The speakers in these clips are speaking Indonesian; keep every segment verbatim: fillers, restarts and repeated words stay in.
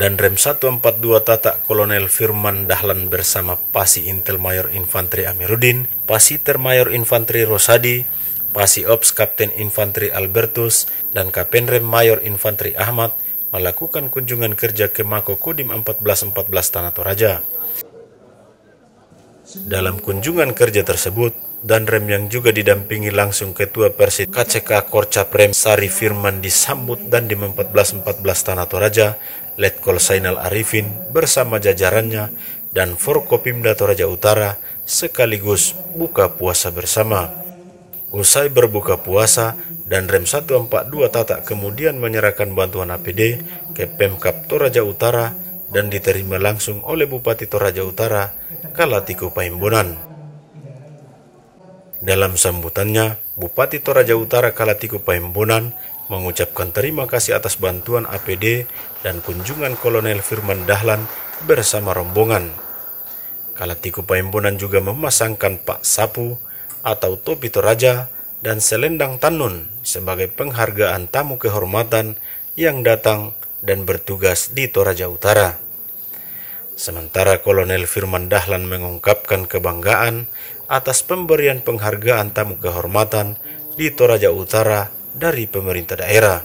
dan Rem seratus empat puluh dua Tata Kolonel Firman Dahlan bersama Pasi Intel Mayor Infanteri Amiruddin, Pasi Termayor Infanteri Rosadi, Pasi Ops Kapten Infanteri Albertus, dan Kapenrem Mayor Infanteri Ahmad melakukan kunjungan kerja ke Mako Kodim empat belas empat belas Tanah Toraja. Dalam kunjungan kerja tersebut, Danrem yang juga didampingi langsung Ketua Persit K C K Korcaprem Sari Firman disambut dan di empat belas empat belas Tanah Toraja, Letkol Zainal Arifin bersama jajarannya dan Forkopimda Toraja Utara sekaligus buka puasa bersama. Usai berbuka puasa, Danrem seratus empat puluh dua Tata kemudian menyerahkan bantuan A P D ke Pemkab Toraja Utara dan diterima langsung oleh Bupati Toraja Utara, Kalatiko Paimbonan. Dalam sambutannya, Bupati Toraja Utara Kalatiko Paimbonan mengucapkan terima kasih atas bantuan A P D dan kunjungan Kolonel Firman Dahlan bersama rombongan. Kalatiko Paimbonan juga memasangkan Pak Sapu atau topi Toraja dan selendang tanun sebagai penghargaan tamu kehormatan yang datang dan bertugas di Toraja Utara. Sementara Kolonel Firman Dahlan mengungkapkan kebanggaan atas pemberian penghargaan tamu kehormatan di Toraja Utara dari pemerintah daerah.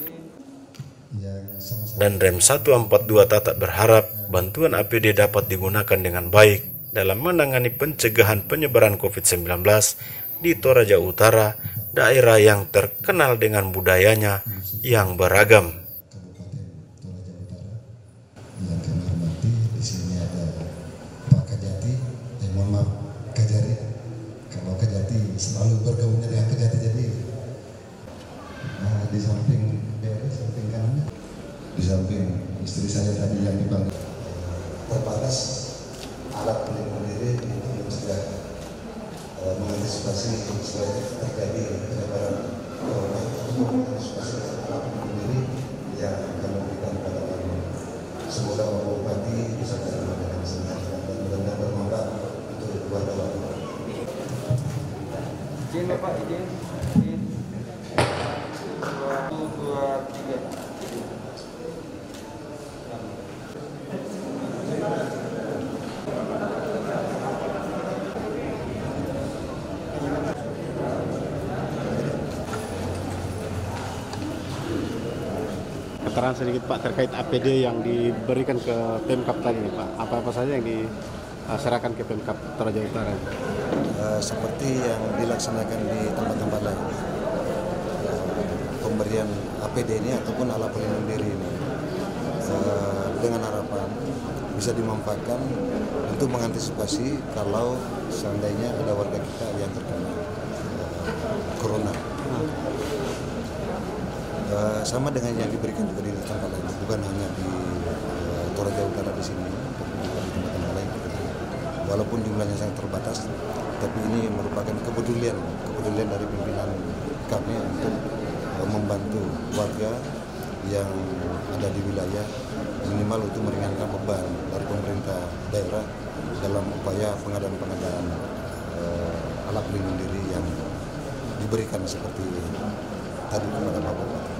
Dan Rem seratus empat puluh dua Tata berharap bantuan A P D dapat digunakan dengan baik dalam menangani pencegahan penyebaran covid sembilan belas di Toraja Utara, daerah yang terkenal dengan budayanya yang beragam. Selalu bergaulnya dengan Kejati, jadi nah, di samping daerah, samping kanannya, di samping istri saya tadi yang dipanggil terbatas alat pelindung diri untuk mencegah uh, mengantisipasi supaya terjadi penyebaran corona, mengantisipasi alat pelindung diri yang kami berikan pada kami. Semoga Bapak Bupati bisa terima dengan senang dan benar-benar bermanfaat untuk warga-warga. Izin Bapak, izin, izin. Satu, dua, tiga. Keterangan sedikit Pak terkait A P D yang diberikan ke Pemkab tadi Pak. Apa-apa saja yang diserahkan ke Pemkab Toraja Utara? Uh, seperti yang dilaksanakan di tempat-tempat lain, pemberian A P D ini ataupun alat pelindung diri ini uh, dengan harapan bisa dimanfaatkan untuk mengantisipasi kalau seandainya ada warga kita yang terkena uh, corona. Uh, sama dengan yang diberikan juga di tempat lain, bukan hanya di uh, Toraja Utara di sini, tapi juga di tempat-tempat lain. Walaupun jumlahnya sangat terbatas, tapi ini merupakan kepedulian, kepedulian dari pimpinan kami untuk membantu warga yang ada di wilayah minimal untuk meringankan beban dari pemerintah daerah dalam upaya pengadaan-pengadaan uh, alat pelindung diri yang diberikan seperti tadi kepada Bapak Bupati.